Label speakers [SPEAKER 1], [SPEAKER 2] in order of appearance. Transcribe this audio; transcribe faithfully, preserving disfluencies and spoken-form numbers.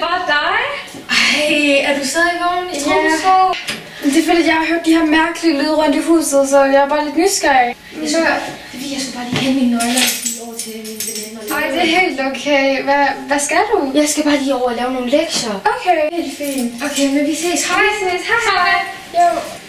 [SPEAKER 1] bare dig.
[SPEAKER 2] Ej, er du stadig vågen? Jeg tror,
[SPEAKER 1] Ja.
[SPEAKER 2] du sov.
[SPEAKER 1] Det er fordi, jeg har hørt de her mærkelige lyde rundt i huset, så jeg er bare lidt nysgerrig.
[SPEAKER 2] Jeg skulle, bare, jeg skulle bare lige hente mine nøgler og give over til mine venner.
[SPEAKER 1] Nej, det er helt okay. Hvad, hvad skal du?
[SPEAKER 2] Jeg skal bare lige over og lave nogle lektier.
[SPEAKER 1] Okay, helt fint.
[SPEAKER 2] Okay, men vi ses. Hej.
[SPEAKER 1] Vi ses. Hej. Hej. Jo.